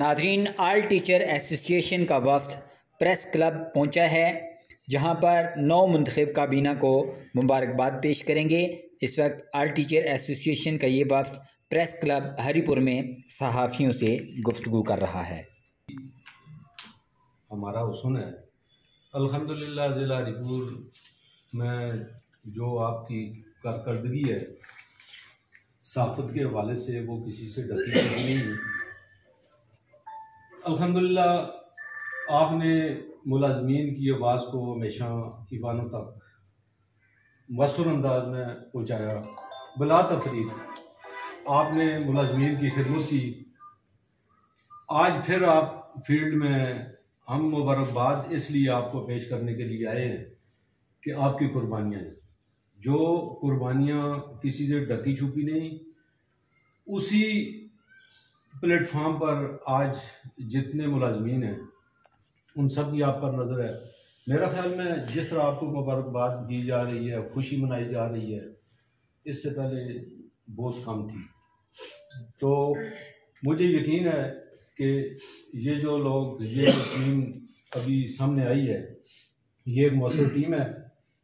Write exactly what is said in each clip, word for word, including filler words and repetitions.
नाज़रीन, आल teacher association का वफ़द press club पहुंचा है, जहां पर नौ मुंतखब काबीना को मुबारकबाद पेश करेंगे। इस वक्त आल टीचर एसोसिएशन का ये वफ़द प्रेस क्लब हरिपुर में सहाफ़ियों से गुफ्तगू कर रहा है। हमारा उसूल है अल्हम्दुलिल्लाह ज़िला हरिपुर में जो आपकी कारकर्दगी है साफ़त के हवाले से वो किसी से डरी नहीं है। अल्हम्दुलिल्लाह आपने मुलाजमीन की आवाज़ को हमेशा ईवानों तक मसरूर अंदाज में पहुँचाया। बिला तफरीक आपने मुलाजमीन की खिदमत की। आज फिर आप फील्ड में हम मुबारकबाद इसलिए आपको पेश करने के लिए आए हैं कि आपकी कुर्बानियाँ हैं, जो कुर्बानियाँ किसी से ढकी छुपी नहीं। उसी प्लेटफार्म पर आज जितने मुलाजमीन हैं उन सब की आप पर नज़र है। मेरा ख्याल में जिस तरह आपको मुबारकबाद दी जा रही है, खुशी मनाई जा रही है, इससे पहले बहुत कम थी। तो मुझे यकीन है कि ये जो लोग ये टीम अभी सामने आई है, ये एक मौसर टीम है।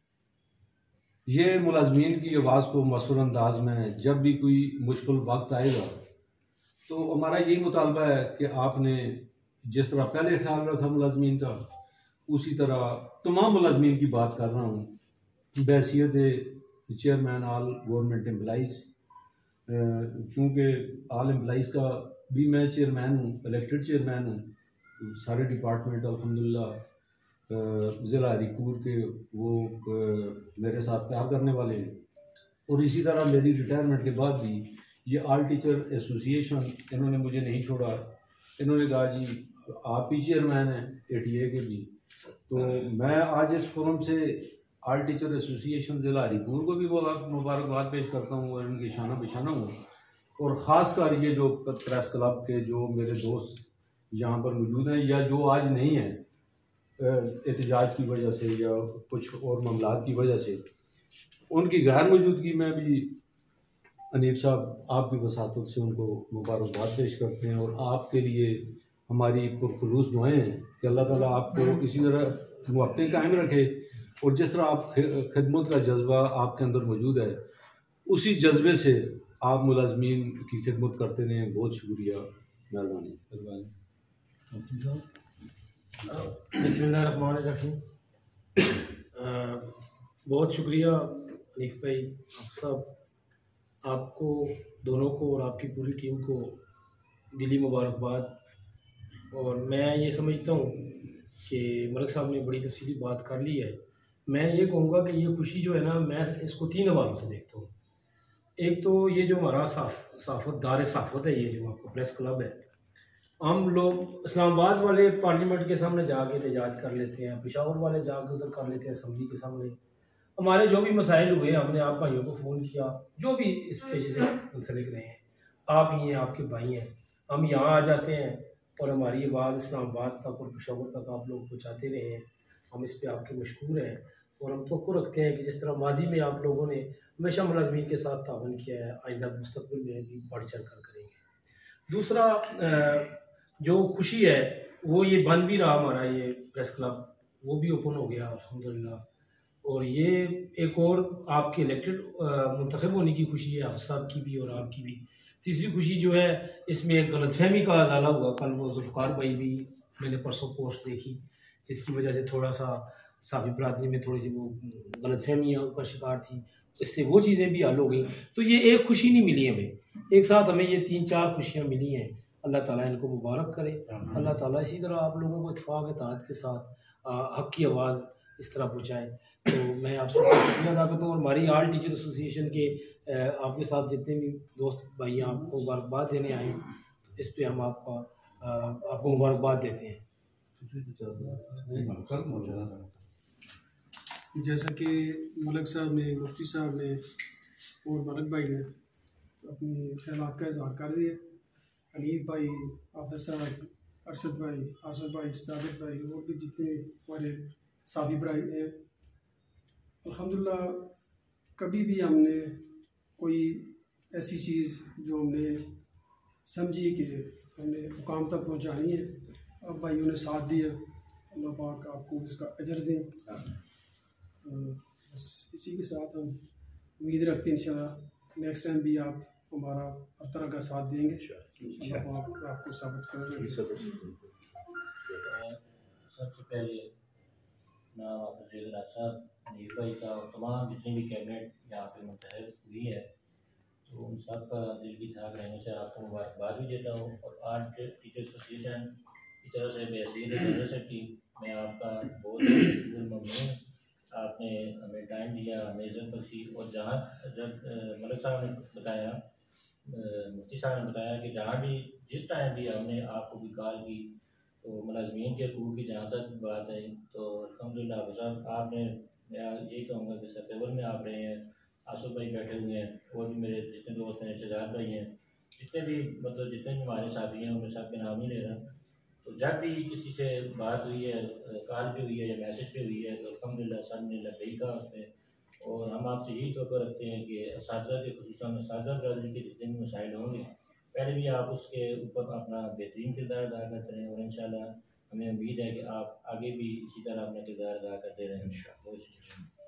ये मुलाजमीन की आवाज़ को मसरूर अंदाज में जब भी कोई मुश्किल वक्त आएगा तो हमारा यही मुतालबा है कि आपने जिस तरह पहले ख्याल रखा मुलाजमीन का, उसी तरह तमाम मुलाजमीन की बात कर रहा हूँ बहैसियत चेयरमैन आल गवर्नमेंट एम्प्लाइज़। चूँकि आल एम्प्लाइज़ का भी मैं चेयरमैन हूँ, इलेक्टेड चेयरमैन हूँ। सारे डिपार्टमेंट अल्हम्दुलिल्लाह ज़िला हरिपुर के वो मेरे साथ प्यार करने वाले हैं। और इसी तरह मेरी रिटायरमेंट के बाद भी ये आल टीचर एसोसिएशन इन्होंने मुझे नहीं छोड़ा। इन्होंने कहा जी आप ही चेयरमैन हैं ए टी ए के भी। तो मैं आज इस फोरम से आल टीचर एसोसिएशन ज़िला हरिपुर को भी मुबारकबाद पेश करता हूँ और इनकी शाना बिशाना हूँ। और ख़ासकर ये जो प्रेस क्लब के जो मेरे दोस्त यहाँ पर मौजूद हैं या जो आज नहीं हैं एहतजाज की वजह से या कुछ और मामलात की वजह से, उनकी गैर मौजूदगी में भी अनीफ साहब आपकी वसातत से उनको मुबारकबाद पेश करते हैं। और आपके लिए हमारी पुरखुलूस दुआएं हैं कि अल्लाह ताला आपको इसी तरह मुवक्किल कायम रखे और जिस तरह आप खिदमत का जज्बा आपके अंदर मौजूद है, उसी जज्बे से आप मुलाजमीन की खिदमत करते रहें। बहुत शुक्रिया, मेहरबानी। बिस्मिल्लाहिर्रहमानिर्रहीम। बहुत शुक्रिया अनीफ भाई, आप सब, आपको दोनों को और आपकी पूरी टीम को दिली मुबारकबाद। और मैं ये समझता हूँ कि मलिक साहब ने बड़ी तफसीली बात कर ली है। मैं ये कहूँगा कि ये खुशी जो है ना, मैं इसको तीन हवालों से देखता हूँ। एक तो ये जो हमारा साफ साफत दार साफत है, ये जो आपका प्रेस क्लब है, हम लोग इस्लामाबाद वाले पार्लियामेंट के सामने जाके एहतजाज कर लेते हैं, पेशावर वाले जाके उधर कर लेते हैं असम्बली के सामने। हमारे जो भी मसाइल हुए हमने आप भाइयों को फ़ोन किया, जो भी इस पेशे से मुंसलिक रहे हैं, आप ही हैं, आपके भाई हैं, हम यहाँ आ जाते हैं और हमारी आवाज़ इस्लामाबाद तक और पेशावर तक आप लोग पहुँचाते रहे हैं। हम इस पर आपके मशकूर हैं और हम तवक्कुल रखते हैं कि जिस तरह माजी में आप लोगों ने हमेशा मुलाजमीन के साथ तावन किया है, आइंदा मुस्तक़बिल में भी बढ़ चढ़ कर करेंगे। दूसरा जो खुशी है वो ये बन भी रहा हमारा ये प्रेस क्लब, वो भी ओपन हो गया अल्हम्दुलिल्लाह। और ये एक और आपके इलेक्टेड मुंतखब होने की खुशी है, आप साहब की भी और आपकी भी। तीसरी खुशी जो है, इसमें एक गलतफहमी का अजाला हुआ। कल वो जुल्फ़िकार भाई भी मैंने परसों पोस्ट देखी, जिसकी वजह से थोड़ा सा साफ़ी बरादरी में थोड़ी सी वो गलतफहमियाँ का शिकार थी, इससे वो चीज़ें भी हल हो गई। तो ये एक खुशी नहीं मिली हमें, एक साथ हमें ये तीन चार खुशियाँ मिली हैं। अल्लाह ताला इनको मुबारक करे। अल्लाह ताला इसी तरह आप लोगों को इत्तेफाक इत्तेहाद के साथ हक़ की आवाज़ इस तरह पहुँचाए। तो मैं आपसे शुक्रिया अदा करता हूँ। और हमारी आल टीचर एसोसिएशन के आपके साथ जितने भी दोस्त भाई आपको मुबारकबाद देने आए, इस पर हम आपका आपको मुबारकबाद देते हैं। जैसा कि मलिक साहब ने, मुफ्ती साहब ने और मलिक भाई ने अपनी ख्यालात का इज़हार कर दिया। अनीफ भाई, हाफिज़ साहब, अरशद भाई, आसफ भाई, साबित भाई और भी जितने हमारे साफी भाई हैं, अल्हम्दुलिल्लाह कभी भी हमने कोई ऐसी चीज़ जो हमने समझी कि हमने मुकाम तक पहुंचानी है। अब भाइयों ने साथ दिया, अल्लाह पाक आपको इसका अजर दें। तो बस इसी के साथ हम उम्मीद रखते हैं इंशाल्लाह नेक्स्ट टाइम भी आप हमारा हर तरह का साथ देंगे। अल्लाह पाक आपको साबित करेंगे। सबसे पहले नाम आपका साहब हनीफ भाई का और तमाम जितनी भी कैबिनेट यहाँ पे मुंतखब हुई है, तो उन सब का दिल की धाक रहने से आपको मुबारकबाद भी देता हूँ। और आर्ट टीचर एसोसिएशन की तरफ से बेहसीन यूनिवर्सिटी मैं आपका बहुत ममनून। आपने हमें टाइम दिया, हमें इज्जत बख्शी। और जहाँ जब मलिक साहब ने बताया, मुफ्ती साहब ने बताया कि जहाँ भी जिस टाइम भी हमने आपको भी कॉल की, तो मुलाजमीन के हकूक़ की जहाँ तक बात आई, तो अल्हम्दुलिल्लाह साहब आपने, मैं यही कहूँगा कि सरटेबल में आप रहे हैं। आसफ भाई बैठे हुए हैं, और भी मेरे जितने दोस्त हैं, शहजाद भाई हैं, जितने भी मतलब जितने भी हमारे साथी हैं, उनमें सब के नाम ही ले रहा। तो जब भी किसी से बात हुई है, कॉल पे हुई है या मैसेज पे हुई है, तो अल्हम्दुलिल्लाह सब ने लबैक कहा उस पर। और हम आपसे यही तोक़ा रखते हैं कि असातिज़ा के खुसूसन असातिज़ा बरादरी के जितने भी मसाइल होंगे, पहले भी आप उसके ऊपर अपना बेहतरीन किरदार अदा करते रहें। और इंशाल्लाह हमें उम्मीद है कि आप आगे भी इसी तरह अपना किरदार अदा करते रहें। बहुत शुक्रिया।